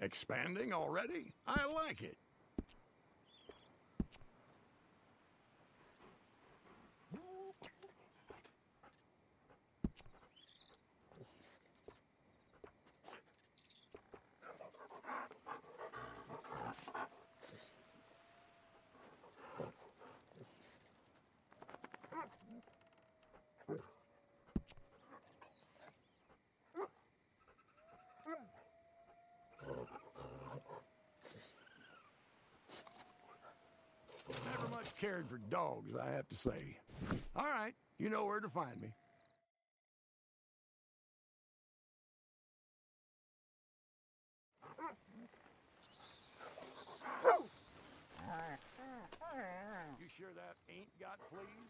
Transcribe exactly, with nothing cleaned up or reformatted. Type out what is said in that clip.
Expanding already? I like it. Never much cared for dogs, I have to say. All right, you know where to find me. You sure that ain't got fleas?